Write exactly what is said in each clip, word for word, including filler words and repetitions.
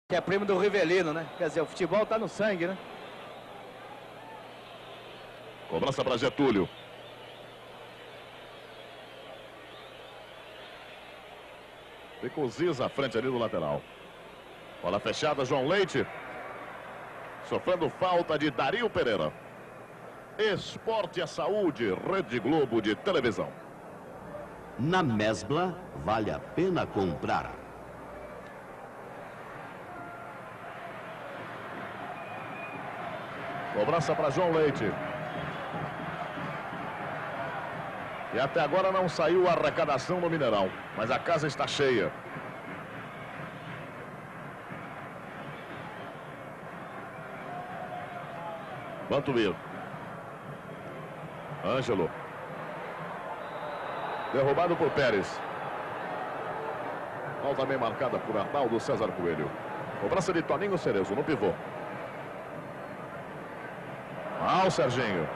Que é primo do Rivelino, né? Quer dizer, o futebol tá no sangue, né? Cobrança para Getúlio. Fica o Ziza à frente ali do lateral. Bola fechada, João Leite. Sofrendo falta de Dario Pereira. Esporte é saúde, Rede Globo de televisão. Na Mesbla, vale a pena comprar. Cobrança para João Leite. E até agora não saiu a arrecadação no Mineirão, mas a casa está cheia. Bantuir. Ângelo. Derrubado por Pérez. Falta bem marcada por Arnaldo César Coelho. Cobrança de Toninho Cerezo no pivô. Ah, o Serginho.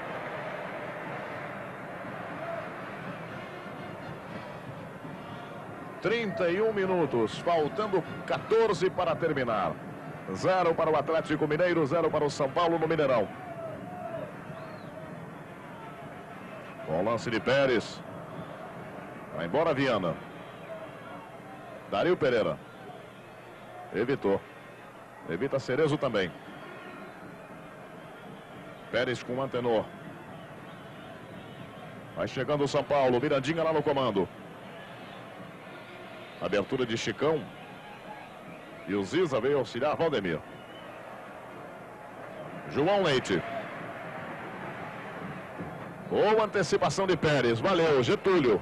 trinta e um minutos, faltando quatorze para terminar. Zero para o Atlético Mineiro, zero para o São Paulo no Mineirão. Com o lance de Pérez. Vai embora Viana. Dario Pereira. Evitou. Evita Cerezo também. Pérez com o Antenor. Vai chegando o São Paulo. Mirandinha lá no comando. Abertura de Chicão. E o Ziza veio auxiliar Valdemir. João Leite. Boa antecipação de Pérez. Valeu, Getúlio.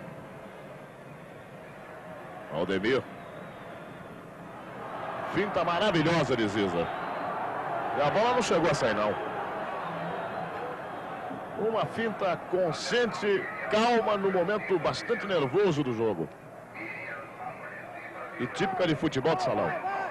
Valdemir. Finta maravilhosa de Ziza. E a bola não chegou a sair, não. Uma finta consciente, calma, no momento bastante nervoso do jogo. E típica de futebol de salão.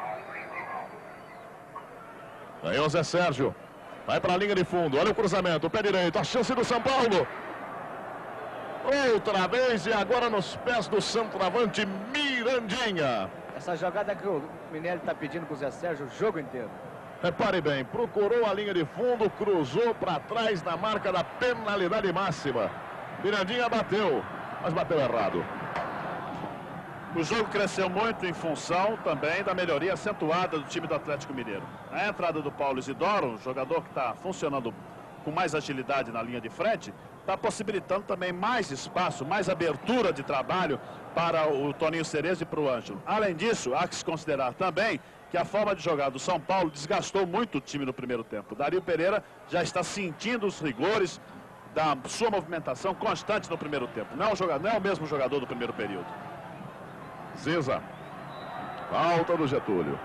Ganhou Zé Sérgio. Vai para a linha de fundo. Olha o cruzamento. Pé direito. A chance do São Paulo. Outra vez e agora nos pés do centroavante Mirandinha. Essa jogada que o Minelli está pedindo para o Zé Sérgio o jogo inteiro. Repare bem. Procurou a linha de fundo. Cruzou para trás na marca da penalidade máxima. Mirandinha bateu. Mas bateu errado. O jogo cresceu muito em função também da melhoria acentuada do time do Atlético Mineiro. A entrada do Paulo Isidoro, um jogador que está funcionando com mais agilidade na linha de frente, está possibilitando também mais espaço, mais abertura de trabalho para o Toninho Cerezo e para o Ângelo. Além disso, há que se considerar também que a forma de jogar do São Paulo desgastou muito o time no primeiro tempo. Dario Pereira já está sentindo os rigores da sua movimentação constante no primeiro tempo. Não é o, jogador, não é o mesmo jogador do primeiro período. Ziza. Falta do Getúlio.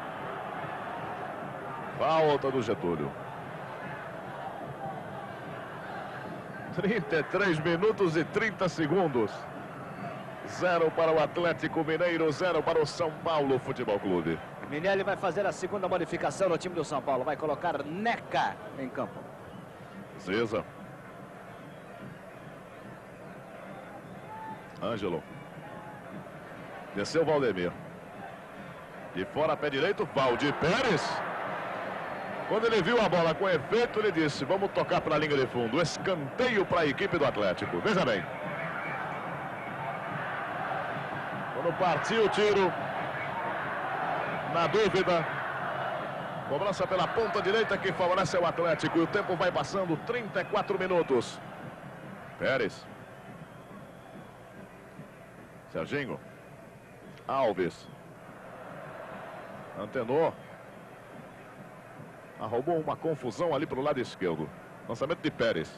Falta do Getúlio. trinta e três minutos e trinta segundos. Zero para o Atlético Mineiro, zero para o São Paulo Futebol Clube. Minelli vai fazer a segunda modificação no time do São Paulo. Vai colocar Neca em campo. Ziza. Ângelo. Desceu Valdemir. De fora, pé direito, Valdir Pérez. Quando ele viu a bola com efeito, ele disse: vamos tocar para a linha de fundo. Escanteio para a equipe do Atlético. Veja bem. Quando partiu o tiro, na dúvida, cobrança pela ponta direita que favorece o Atlético. E o tempo vai passando, trinta e quatro minutos. Pérez. Serginho. Alves. Antenor. Arrumou uma confusão ali para o lado esquerdo. Lançamento de Pérez.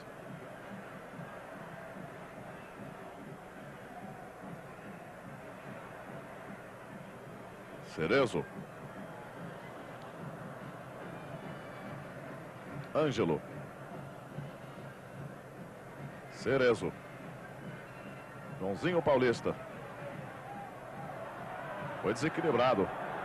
Cerezo. Ângelo. Cerezo. Joãozinho Paulista. Foi desequilibrado.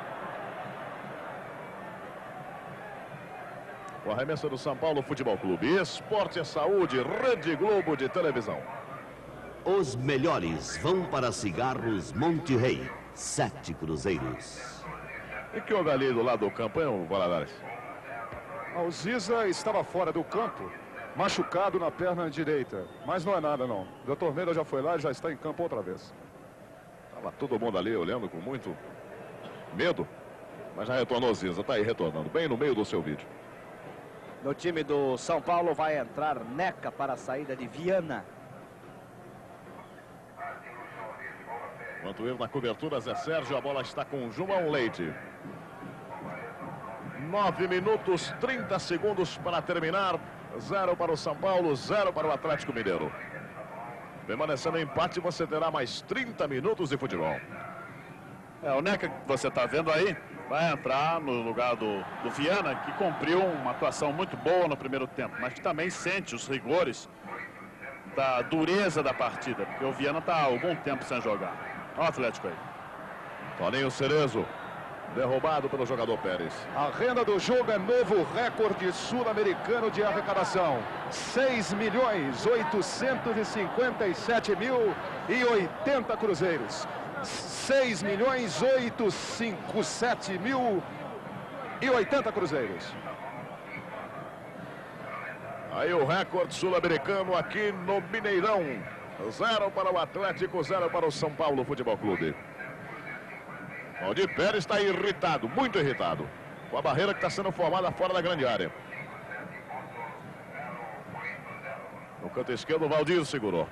O arremesso do São Paulo Futebol Clube. Esporte é saúde, Rede Globo de televisão. Os melhores vão para Cigarros Monte Rei. Sete cruzeiros. O que houve ali do lado do campo, hein, Valadares? O Ziza estava fora do campo, machucado na perna direita. Mas não é nada, não. O doutor Meira já foi lá e já está em campo outra vez. Estava todo mundo ali olhando com muito medo. Mas já retornou Ziza, está aí retornando, bem no meio do seu vídeo. No time do São Paulo vai entrar Neca para a saída de Viana. Enquanto eu na cobertura, Zé Sérgio, a bola está com João Leite. nove minutos, trinta segundos para terminar. Zero para o São Paulo, zero para o Atlético Mineiro. Permanecendo em empate, você terá mais trinta minutos de futebol. É, o Neca que você está vendo aí vai entrar no lugar do, do Viana, que cumpriu uma atuação muito boa no primeiro tempo, mas que também sente os rigores da dureza da partida, porque o Viana está há algum tempo sem jogar. Olha o Atlético aí. Toninho Cerezo, derrubado pelo jogador Pérez. A renda do jogo é novo recorde sul-americano de arrecadação. seis milhões oitocentos e cinquenta e sete mil e oitenta cruzeiros. seis milhões oitocentos e cinquenta e sete mil e oitenta cruzeiros. Aí o recorde sul-americano aqui no Mineirão. Zero para o Atlético, zero para o São Paulo Futebol Clube. Valdir Pérez está irritado, muito irritado, com a barreira que está sendo formada fora da grande área. No canto esquerdo, o Valdir segurou.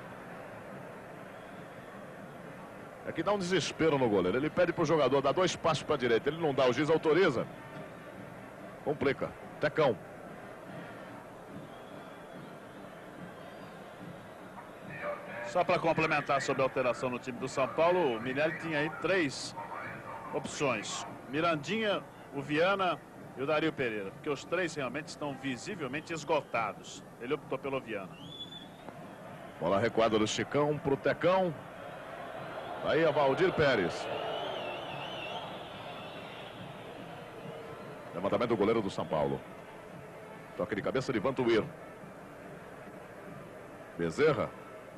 É que dá um desespero no goleiro. Ele pede para o jogador dar dois passos para a direita. Ele não dá, o juiz autoriza. Complica. Tecão. Só para complementar sobre a alteração no time do São Paulo, o Minelli tinha aí três opções: Mirandinha, o Viana e o Dario Pereira, porque os três realmente estão visivelmente esgotados. Ele optou pelo Viana. Bola recuada do Chicão para o Tecão. Aí a Valdir Pérez. Levantamento do goleiro do São Paulo. Toque de cabeça de Vantuir. Bezerra.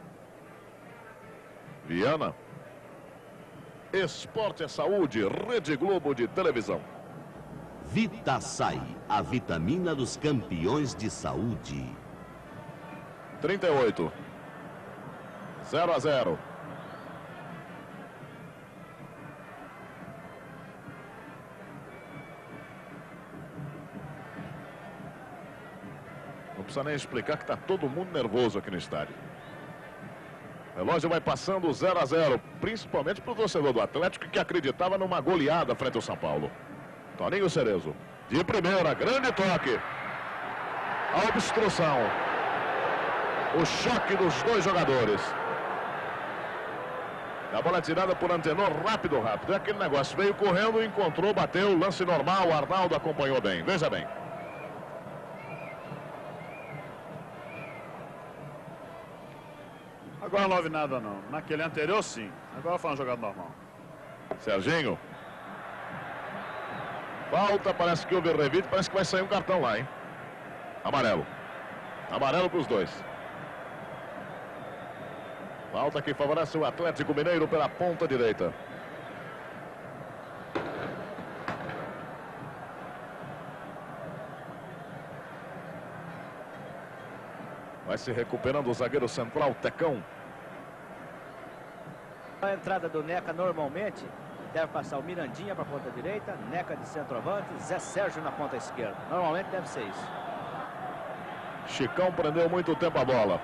Viana. Esporte é saúde, Rede Globo de televisão. Vitasay, a vitamina dos campeões de saúde. trinta e oito. zero a zero. Não precisa nem explicar que está todo mundo nervoso aqui no estádio. O relógio vai passando zero a zero, principalmente para o torcedor do Atlético, que acreditava numa goleada frente ao São Paulo. Toninho Cerezo, de primeira, grande toque. A obstrução. O choque dos dois jogadores. A bola tirada por Antenor, rápido, rápido. É aquele negócio, veio correndo, encontrou, bateu, lance normal, o Arnaldo acompanhou bem. Veja bem. Agora não houve nada não. Naquele anterior sim. Agora foi uma jogada normal. Serginho. Falta, parece que houve revide, parece que vai sair um cartão lá, hein? Amarelo. Amarelo para os dois. Falta que favorece o Atlético Mineiro pela ponta direita. Vai se recuperando o zagueiro central, Tecão. A entrada do Neca normalmente deve passar o Mirandinha para a ponta direita, Neca de centroavante, Zé Sérgio na ponta esquerda. Normalmente deve ser isso. Chicão prendeu muito tempo a bola.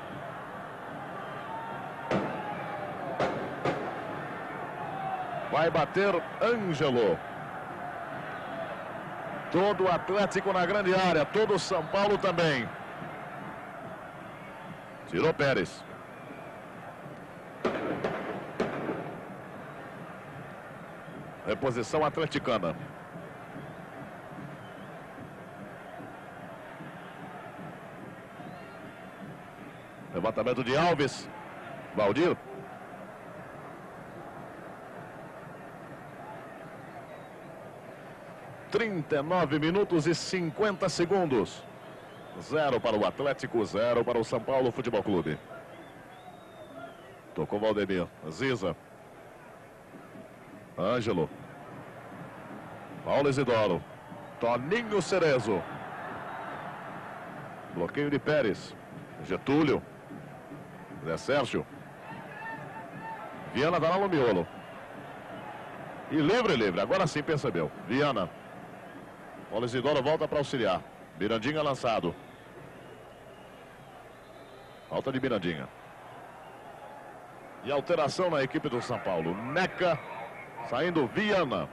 Vai bater Ângelo. Todo o Atlético na grande área, todo o São Paulo também. Tirou Pérez. Reposição atleticana. Levantamento de Alves. Valdir. trinta e nove minutos e cinquenta segundos. Zero para o Atlético, zero para o São Paulo Futebol Clube. Tocou Valdemir. Ziza. Ângelo. Paulo Isidoro. Toninho Cerezo. Bloqueio de Pérez. Getúlio. Zé Sérgio. Viana dá lá no miolo. E livre, livre. Agora sim percebeu. Viana. Paulo Isidoro volta para auxiliar. Mirandinha lançado. Falta de Mirandinha. E alteração na equipe do São Paulo. Neca. Saindo Viana.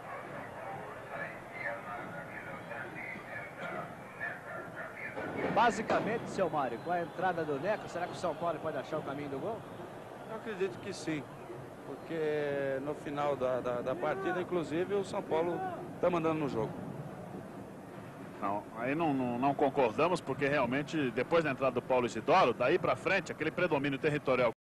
Basicamente, seu Mário, com a entrada do Neca, será que o São Paulo pode achar o caminho do gol? Eu acredito que sim, porque no final da, da, da partida, inclusive, o São Paulo está mandando no jogo. Não, aí não, não, não concordamos, porque realmente, depois da entrada do Paulo Isidoro, daí para frente, aquele predomínio territorial